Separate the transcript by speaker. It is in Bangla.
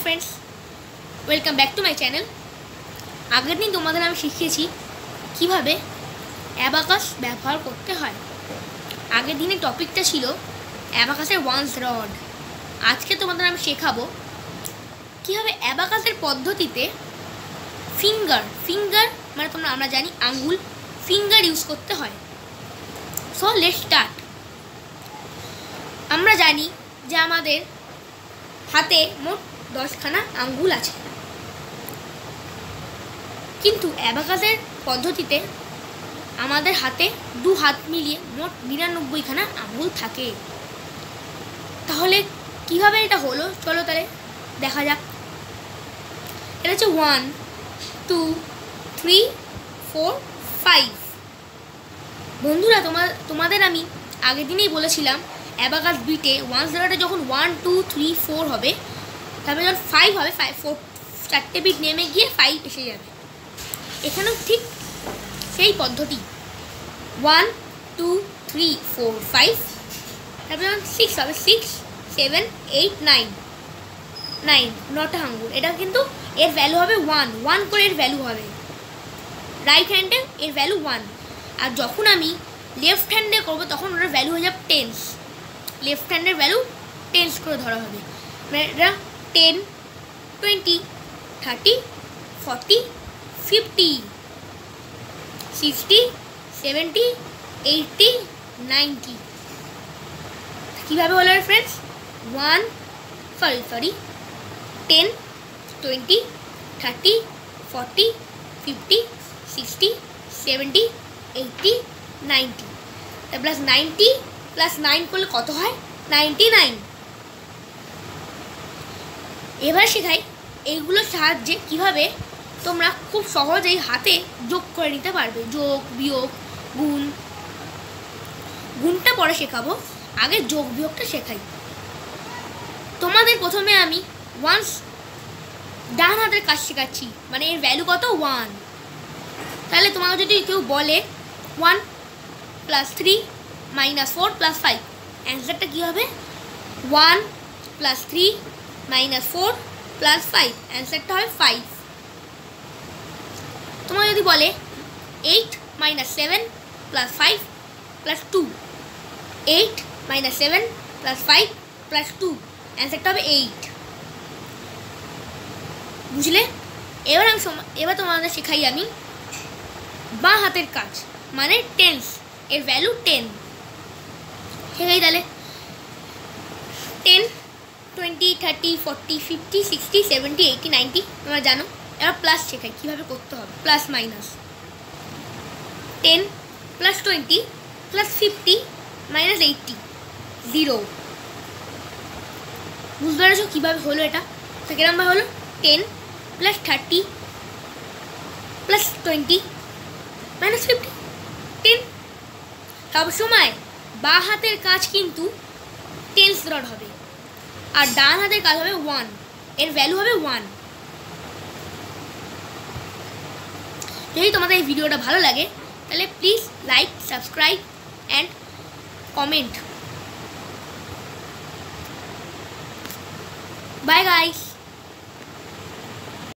Speaker 1: Friends, welcome back to my channel. আগের দিন তোমাদের আমি শিখিয়েছি কিভাবে অ্যাবাকাস ব্যবহার করতে হয়। আগের দিনের টপিকটা ছিল অ্যাবাকাসের ওয়ান্স রড। আজকে তোমাদের আমি শেখাবো কীভাবে অ্যাবাকাসের পদ্ধতিতে ফিঙ্গার মানে আমরা জানি আঙ্গুল, ফিঙ্গার ইউজ করতে হয়। So let's start. আমরা জানি যে আমাদের হাতে মোট 10খানা আঙ্গুল আছে, কিন্তু অ্যাবাকাসের পদ্ধতিতে আমাদের হাতে 2 হাত মিলিয়ে মোট 99খানা আঙ্গুল থাকে। তাহলে কিভাবে এটা হলো চলো তাহলে দেখা যাক। এটা হচ্ছে 1 2 3 4 5। বন্ধুরা, তোমাদের আমি আগের দিনেই বলেছিলাম অ্যাবাকাস বিটে ওয়ান্স জায়গাটা যখন 1 2 3 4 হবে, তারপরে যখন 5 হবে 4টে বিট নেমে গিয়ে 5 এসে যাবে। এখানেও ঠিক সেই পদ্ধতি 1 2 3 4 5, তারপরে যখন 6 হবে 6 7 8 9 9টা আঙ্গুল। এটা কিন্তু এর ভ্যালু হবে 1 করে এর ভ্যালু হবে। রাইট হ্যান্ডে এর ভ্যালু 1, আর যখন আমি লেফট হ্যান্ডে করবো তখন ওটার ভ্যালু হয়ে যাবে 10। লেফট হ্যান্ডের ভ্যালু 10 করে ধরা হবে। এটা 10 20 30 40 50 60 70 80 90। কীভাবে হলো ফ্রেন্ডস? 10 20 30 40 50 60 70 80 90। প্লাস 90 প্লাস 9 করলে কত হয়? 99। এবার শেখাই এইগুলোর সাহায্যে কিভাবে তোমরা খুব সহজেই হাতে যোগ করে নিতে পারবে। যোগ, বিয়োগ, গুণটা পরে শেখাবো, আগে যোগ বিয়োগটা শেখাই তোমাদের। প্রথমে আমি ওয়ান্স ডান হাতের কাজ শেখাচ্ছি, মানে এর ভ্যালু কত? 1। তাহলে তোমাকে যদি কেউ বলে 1 + 3 - 4 + 5, অ্যান্সারটা কী হবে? 1 + 3 - 4 + 5, অ্যান্সারটা হবে 5। তোমাকে যদি বলে 8 - 7 + 5 + 2, 8 - 7 + 5 + 2, অ্যান্সারটা হবে 8। বুঝলে? এবার তোমাদের শেখাই আমি বাঁ হাতের কাজ, মানে টেন্স, এর ভ্যালু 10। শেখাই তাহলে 10 20 30 40 50 60 70 80 90 তোমরা জানো। এবার প্লাস শেখাই কীভাবে করতে হবে। Plus minus 10 + 20 + 50 - 80 0। বুঝতে পেরেছো কীভাবে হলো এটা? তো কিরকমভাবে হলো? 10 + 30 + 20 - 50 10। সবসময় বাঁ হাতের কাজ কিন্তু টেন্স রড হবে, আর ডান হাতের কাজ হবে 1, এর ভ্যালু হবে 1। যদি তোমাদের এই ভিডিওটা ভালো লাগে তাহলে please like, subscribe and comment. Bye guys.